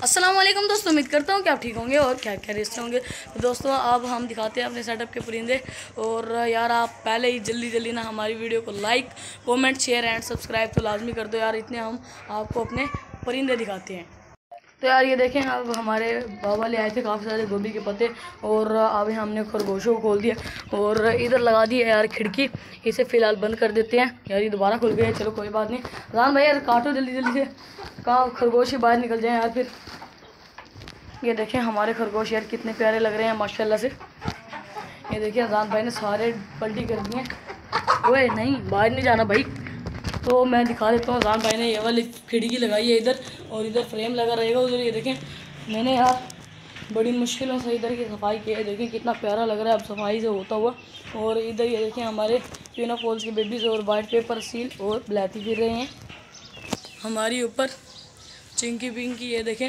अस्सलाम वालेकुम दोस्तों, उम्मीद करता हूँ कि आप ठीक होंगे और क्या खैरियत से होंगे। तो दोस्तों अब हम दिखाते हैं अपने सेटअप के परिंदे। और यार आप पहले ही जल्दी ना हमारी वीडियो को like, comment, share and subscribe तो लाजमी कर दो यार, इतने हम आपको अपने परिंदे दिखाते हैं। तो यार ये देखें, अब हमारे बाबा ले आए थे काफ़ी सारे गोभी के पत्ते और अभी हमने खरगोशों को खोल दिया और इधर लगा दी है यार खिड़की। इसे फ़िलहाल बंद कर देते हैं यार, ये दोबारा खुल गया है। चलो कोई बात नहीं। रान भाई यार काटो जल्दी से, कहाँ खरगोश ही बाहर निकल जाए यार फिर। ये देखें हमारे खरगोश यार कितने प्यारे लग रहे हैं माशाल्लाह से। ये देखिए रान भाई ने सारे पलटी कर दिए। ओए नहीं, बाहर नहीं जाना भाई। तो मैं दिखा देता हूँ, रान भाई ने ये वाली खिड़की लगाई है इधर और इधर फ्रेम लगा रहेगा उधर। ये देखें मैंने यार बड़ी मुश्किलों से इधर की सफाई की है। देखें कितना प्यारा लग रहा है अब सफाई से होता हुआ। और इधर ये देखें हमारे ट्यूना फॉल्स के बेबीज़ और वाइट पेपर सील और ब्लैती फिर रहे हैं हमारी ऊपर। चिंकी पिंकी ये देखें,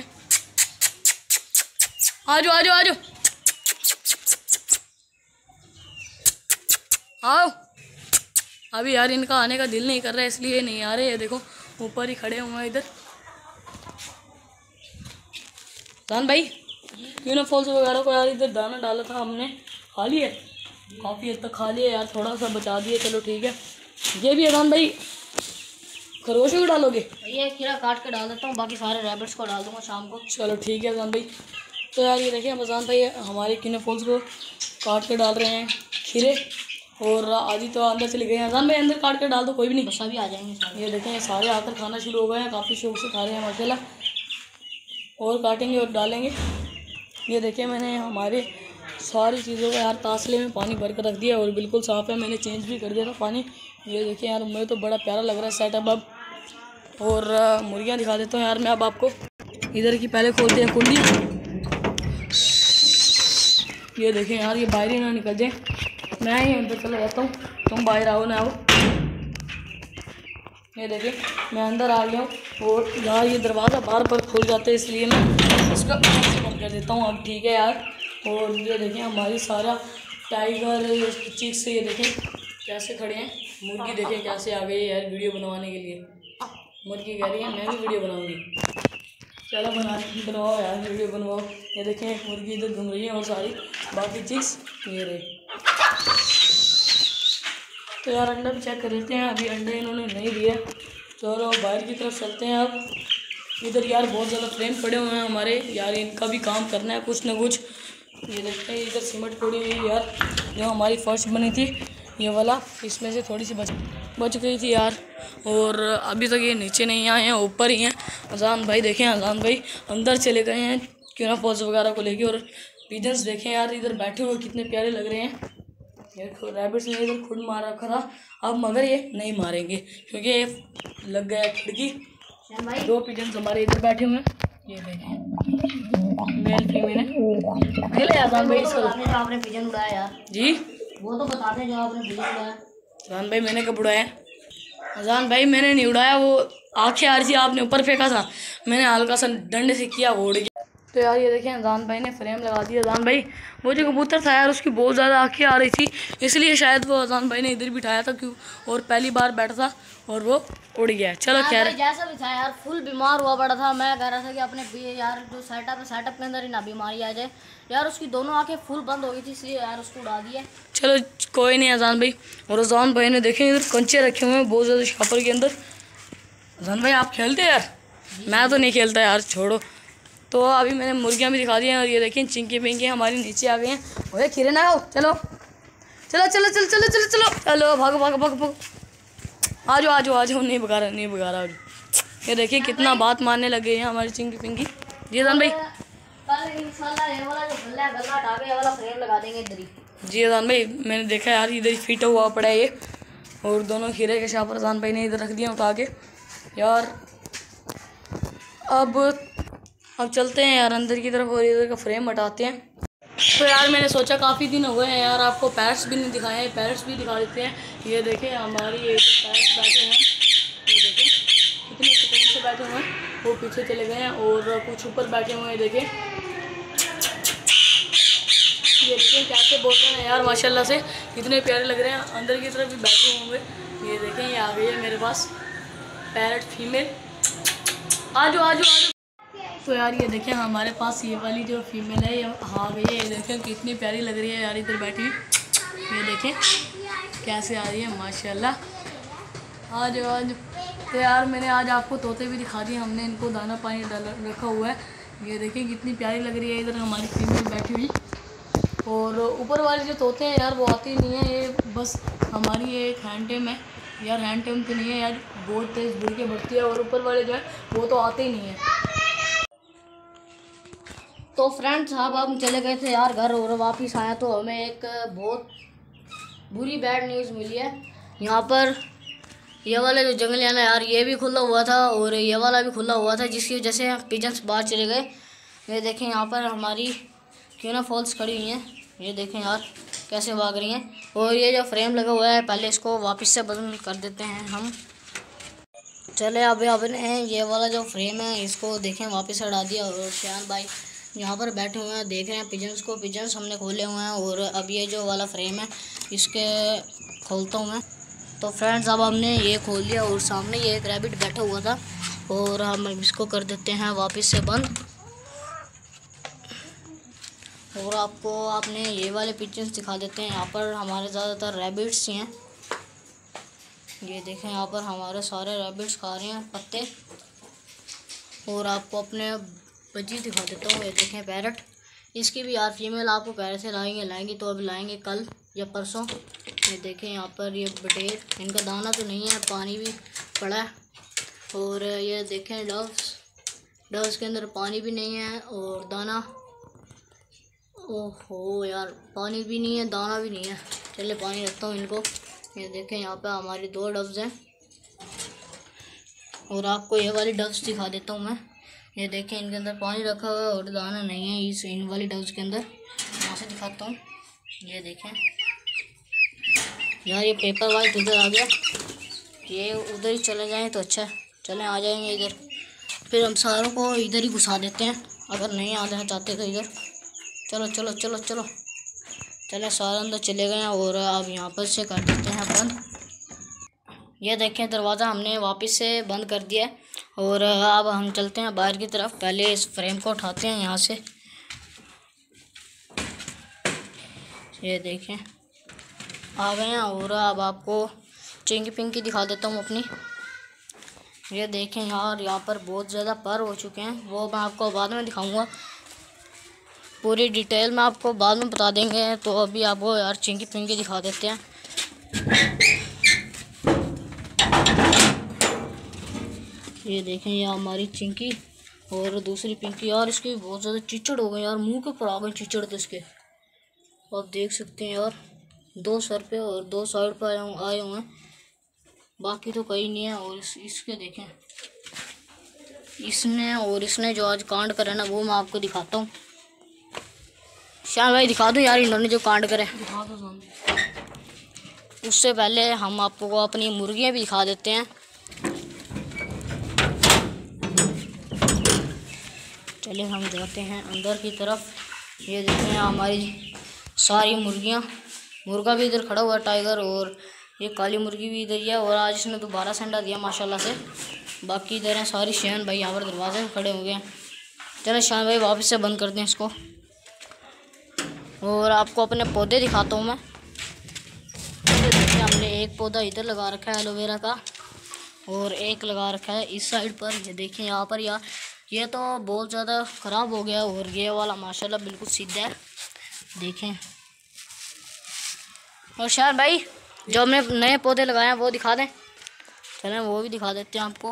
आजो आजो आजो आओ। अभी यार इनका आने का दिल नहीं कर रहा है इसलिए नहीं आ रहे। ये देखो ऊपर ही खड़े हुए हैं इधर। रान भाई ट्यूना फॉल्स वगैरह को यार इधर दाना डाला था हमने, खा लिया काफ़ी हद तक खा लिया यार, थोड़ा सा बचा दिए। चलो ठीक है। ये भी है रान भाई, खरगोशों को डालोगे? ये खीरा काट के डाल देता हूँ, बाकी सारे रैबिट्स को डाल दूँगा शाम को। चलो ठीक है रान भाई। तो यार ये देखिए रमज़ान भाई हमारे ट्यूना फॉल्स को काट के डाल रहे हैं खीरे। और आदि तो अंदर चले गए हैं। रमज़ान भाई अंदर काट के डाल दो, कोई भी नहीं, बस अभी आ जाएंगे सारे। ये देखें सारे आकर खाना शुरू हो गए हैं, काफ़ी शौक से खा रहे हैं माशाल्लाह। और काटेंगे और डालेंगे। ये देखें मैंने हमारे सारी चीज़ों को यार तासले में पानी भर कर रख दिया और बिल्कुल साफ़ है। मैंने चेंज भी कर दिया था पानी। ये देखें यार मुझे तो बड़ा प्यारा लग रहा है सेटअप अब। और मुर्गियाँ दिखा देता हूँ यार मैं अब आपको। इधर की पहले खोलते हैं कुंडी। ये देखें यार ये बाहर ही ना निकल जाए, मैं ही अंदर चला जाता हूँ, तुम बाहर आओ ना आओ। ये देखें मैं अंदर आ गया हूँ और यार ये दरवाज़ा बार बार खुल जाता है इसलिए मैं इसका बंद कर देता हूँ अब, ठीक है यार। और ये देखें हमारी सारा टाइगर चिक्स ये देखें कैसे खड़े हैं। मुर्गी देखें कैसे आ गई है यार वीडियो बनवाने के लिए। मुर्गी कह रही है मैं भी वीडियो बनाऊँगी। चलो बनवाओ यार वीडियो बनवाओ। ये देखें एक मुर्गी इधर घूम रही है और सारी बाकी चिक्स ये रहे। तो यार अंडा भी चेक कर लेते हैं, अभी अंडा इन्होंने नहीं दिया। चलो बाहर की तरफ चलते हैं अब। इधर यार बहुत ज़्यादा फ्रेम पड़े हुए हैं हमारे यार, इनका भी काम करना है कुछ ना कुछ। ये देखते हैं इधर सीमेंट पड़ी हुई यार, जो हमारी फर्श बनी थी ये वाला, इसमें से थोड़ी सी बच गई थी यार। और अभी तक ये नीचे नहीं आए हैं, ऊपर ही हैं। अजान भाई देखें, अजान भाई अंदर चले गए हैं ट्यूना फॉल्स वगैरह को लेके। और पिजन्स देखें यार इधर बैठे हुए कितने प्यारे लग रहे हैं। ये रैबिट्स ने इधर खुद मारा खरा अब, मगर ये नहीं मारेंगे क्योंकि ये लग गया खिड़की। दो पिजन्स हमारे इधर बैठे हुए हैं, ये देखें मेल फीमेल है। अजान भाई इसको आपने पिजन उड़ाया यार जी, वो तो बता दें जो आपने पिजन उड़ाया। अजान भाई मैंने कब उड़ाया? अजान भाई मैंने नहीं उड़ाया, वो आंखें आ रही थी आपने ऊपर फेंका था, मैंने हल्का सा डंडे से किया वो उड़ गया। तो यार ये देखें अजान भाई ने फ्रेम लगा दिया। अजान भाई वो जो कबूतर था यार उसकी बहुत ज़्यादा आंखें आ रही थी, इसलिए शायद वो अजान भाई ने इधर बिठाया था क्यों, और पहली बार बैठा था और वो उड़ गया। चलो खैर जैसा भी था यार फुल बीमार हुआ पड़ा था। मैं कह रहा था कि अपने यार जो सेटअप है सेटअप के अंदर ही ना बीमारी आ जाए यार। उसकी दोनों आंखें फुल बंद हो गई थी इसलिए यार उसको उड़ा दिया। चलो कोई नहीं अजान भाई। और अजान भाई ने देखें इधर कंचे रखे हुए हैं बहुत ज़्यादा शापर के अंदर। अजान भाई आप खेलते हैं यार? मैं तो नहीं खेलता यार, छोड़ो। तो अभी मैंने मुर्गियाँ भी दिखा दी हैं और ये देखें चिंकी पिंकी हमारी नीचे आ गई हैं। ओए खीरे ना आओ, चलो चलो चलो चलो चलो चलो चलो चलो भागो भागो भागो भागो, आ जाओ आ जाओ आ जाओ। नहीं भगा रहा नहीं भगा रहा। ये देखिए कितना बात मारने लगे हैं हमारी चिंकी पिंकी। जी अजान भाई जी अजान भाई मैंने देखा यार इधर ही फिट हुआ पड़ा है ये। और दोनों खीरे के शापर अजान भाई ने इधर रख दिया उठा के यार। अब चलते हैं यार अंदर की तरफ और इधर का फ्रेम हटाते हैं। तो यार मैंने सोचा काफ़ी दिन हो गए हैं यार आपको पैरट्स भी नहीं दिखाए हैं, पैरट्स भी दिखा देते हैं। ये देखें हमारी एक पैरट्स बैठे हुए हैं, ये देखें कितने सुकून से बैठे हुए हैं। वो पीछे चले गए हैं और कुछ ऊपर बैठे हुए हैं। देखें ये देखें कैसे बोल रहे हैं यार माशाल्लाह से, कितने प्यारे लग रहे हैं। अंदर की तरफ भी बैठे होंगे। ये देखें ये आ गई है मेरे पास पैरट फीमेल। आ जाओ आ जाओ आ जाओ। तो यार ये देखें हमारे पास ये वाली जो फीमेल है ये हाँ भैया ये देखें कितनी प्यारी लग रही है यार इधर बैठी हुई। ये देखें कैसे आ रही है माशाल्लाह। आज तो यार मैंने आज आपको तोते भी दिखा दिए, हमने इनको दाना पानी डाल रखा हुआ है। ये देखें कितनी प्यारी लग रही है इधर हमारी फीमेल बैठी हुई। और ऊपर वाले जो तोते हैं यार वो आते नहीं हैं, ये बस हमारी ये एक हैंड टेम है यार। हैंड टेम तो नहीं है यार, बहुत तेज़ बुड़ के बढ़ती है। और ऊपर वाले जो है वो तो आते ही नहीं है। तो फ्रेंड्स अब हम चले गए थे यार घर और वापस आया तो हमें एक बहुत बुरी बैड न्यूज़ मिली है। यहाँ पर ये वाला जो जंगल है ना यार ये भी खुला हुआ था और ये वाला भी खुला हुआ था, जिसकी वजह से पिजन्स बाहर चले गए। ये देखें यहाँ पर हमारी क्यूना फॉल्स खड़ी हुई हैं, ये देखें यार कैसे भाग रही हैं। और ये जो फ्रेम लगा हुआ है पहले इसको वापस से बंद कर देते हैं हम। चले अब आपने ये वाला जो फ्रेम है इसको देखें वापस हटा दिया। और शान भाई यहाँ पर बैठे हुए हैं देख रहे हैं पिजन्स को। पिजन्स हमने खोले हुए हैं और अब ये जो वाला फ्रेम है इसके खोलता हूँ मैं। तो फ्रेंड्स अब हमने ये खोल लिया और सामने ये एक रैबिट बैठा हुआ था और हम इसको कर देते हैं वापस से बंद। और आपने ये वाले पिजन्स दिखा देते हैं। यहाँ पर हमारे ज़्यादातर रैबिट्स हैं, ये देखें यहाँ पर हमारे सारे रैबिट्स खा रहे हैं पत्ते। और आपको अपने बच्ची दिखा देता हूँ, ये देखें पैरट। इसकी भी यार फीमेल आपको पहले से लाएंगे तो अभी लाएंगे कल या परसों। ये देखें यहाँ पर ये बटेर, इनका दाना तो नहीं है, पानी भी पड़ा है। और ये देखें डव्स के अंदर पानी भी नहीं है और दाना, ओहो यार पानी भी नहीं है दाना भी नहीं है। चलिए पानी रखता हूँ इनको। ये देखें यहाँ पे हमारी 2 डव्स हैं और आपको ये वाली डव्स दिखा देता हूँ मैं। ये देखें इनके अंदर पानी रखा हुआ है और दाना नहीं है इन वाली डव्स के अंदर। यहाँ से दिखाता हूँ, ये देखें यार ये पेपर वाइट इधर आ गया, ये उधर ही चले जाएं तो अच्छा है। चलें आ जाएंगे इधर, फिर हम सारों को इधर ही घुसा देते हैं अगर नहीं आना चाहते तो इधर। चलो चलो चलो चलो चलें सारे अंदर चले गए हैं और अब यहाँ पर से कर देते हैं बंद। ये देखें दरवाज़ा हमने वापस से बंद कर दिया है और अब हम चलते हैं बाहर की तरफ। पहले इस फ्रेम को उठाते हैं यहाँ से, ये देखें आ गए हैं। और अब आपको चिंकी पिंकी दिखा देता हूँ अपनी। ये देखें यार यहाँ पर बहुत ज़्यादा पर हो चुके हैं, वो मैं आपको बाद में दिखाऊंगा, पूरी डिटेल में आपको बाद में बता देंगे। तो अभी आपको यार चिंकी पिंकी दिखा देते हैं। ये देखें ये हमारी चिंकी और दूसरी पिंकी। यार इसके बहुत ज़्यादा चिचड़ हो गए यार, मुंह के ऊपर आ गए चिचड़ तो इसके, आप देख सकते हैं यार। 2 सर पे और 2 साइड पे आए हुए हैं, बाकी तो कहीं नहीं है। और इसके देखें इसने जो आज कांड करे ना वो मैं आपको दिखाता हूँ। शान भाई दिखा दो यार इन्होंने जो कांड करे। दिखा दो। उससे पहले हम आपको अपनी मुर्गियाँ भी दिखा देते हैं। चलिए हम जाते हैं अंदर की तरफ। ये देखते हैं हमारी सारी मुर्गियाँ, मुर्गा भी इधर खड़ा हुआ है टाइगर, और ये काली मुर्गी भी इधर ही है। और आज इसने दोबारा से अंडा दिया माशाल्लाह से। बाकी इधर हैं सारी। शान भाई यहाँ पर दरवाजे में खड़े हो गए हैं। चलो शान भाई वापस से बंद कर दें इसको और आपको अपने पौधे दिखाता हूँ मैं। देखिए हमने एक पौधा इधर लगा रखा है एलोवेरा का और एक लगा रखा है इस साइड पर। ये देखिए यहाँ पर यार ये तो बहुत ज़्यादा ख़राब हो गया और ये वाला माशाल्लाह बिल्कुल सीधा है, देखें। और शान भाई जो हमने नए पौधे लगाए हैं वो दिखा दें। चलें वो भी दिखा देते हैं आपको।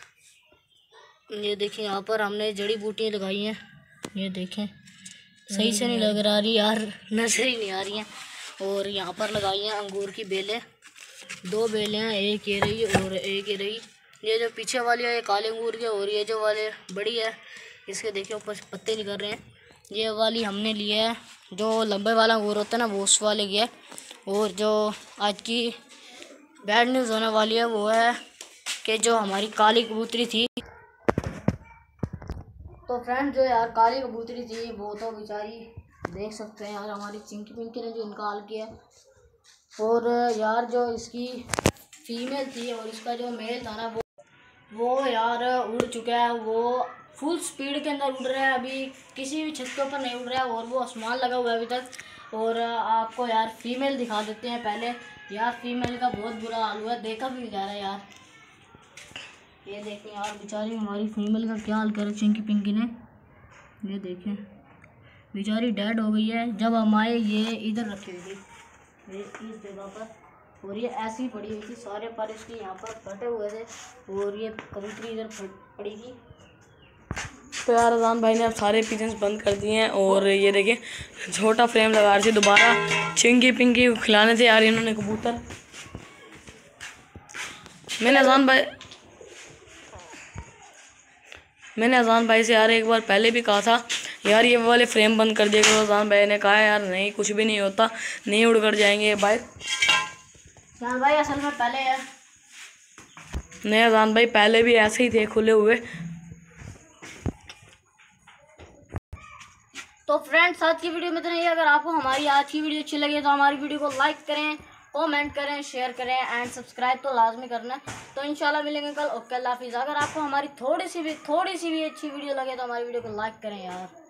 ये देखिए यहाँ पर हमने जड़ी बूटियाँ लगाई हैं, ये देखें सही से नहीं लग रही यार, नजर ही नहीं आ रही हैं। और यहाँ पर लगाई हैं अंगूर की बेलें, 2 बेलें हैं, एक ये रही और एक ये रही। ये जो पीछे वाली है ये काले अंगूर की और ये जो वाले बड़ी है इसके देखिए ऊपर से पत्ते निकल रहे हैं। ये वाली हमने लिया है जो लंबे वाला अंगूर होता है ना वो उस वाले की है। और जो आज की बैड न्यूज़ होने वाली है वो है कि जो हमारी काली कबूतरी थी, तो फ्रेंड जो यार काली कबूतरी थी वो तो बेचारी देख सकते हैं यार हमारी चिंकी पिंकी ने जो निकाल किया। और यार जो इसकी फीमेल थी और इसका जो मेल था ना वो यार उड़ चुका है, वो फुल स्पीड के अंदर उड़ रहा है, अभी किसी भी छत के ऊपर नहीं उड़ रहा है और वो आसमान लगा हुआ है अभी तक। और आपको यार फीमेल दिखा देते हैं पहले। यार फीमेल का बहुत बुरा हाल हुआ है, देखा भी नहीं जा रहा है यार। ये देखें यार बेचारी हमारी फीमेल का क्या हाल करा चिंकी पिंकी ने। ये देखें बेचारी डेड हो गई है। जब हम आए ये इधर रखी हुई थी, ये इस जगह पर, और ये ऐसी ही पड़ी हुई थी। सारे पर इसके यहाँ पर फटे हुए थे और ये कबूतरी इधर पड़ी थी। तो यार अजान भाई ने अब सारे पिजन्स बंद कर दिए हैं। और ये देखिए छोटा फ्रेम लगा रही थी, दोबारा चिंकी पिंकी को खिलाने थे यार इन्होंने कबूतर। मैंने अजान भाई से यार एक बार पहले भी कहा था यार ये वाले फ्रेम बंद कर दिया करो। अजान भाई ने कहा यार नहीं, कुछ भी नहीं होता, नहीं उड़ कर जाएंगे ये बाहर। अजान भाई असल में पहले है नहीं अजान भाई पहले भी ऐसे ही थे खुले हुए। तो फ्रेंड्स आज की वीडियो में इतना ही। अगर आपको हमारी आज की वीडियो अच्छी लगी तो हमारी वीडियो को लाइक करें, कमेंट करें, शेयर करें एंड सब्सक्राइब तो लाजमी करना। तो इंशाल्लाह मिलेंगे कल। ओके अल्लाह हाफिज़। अगर आपको हमारी थोड़ी सी भी अच्छी वीडियो लगे तो हमारी वीडियो को लाइक करें यार।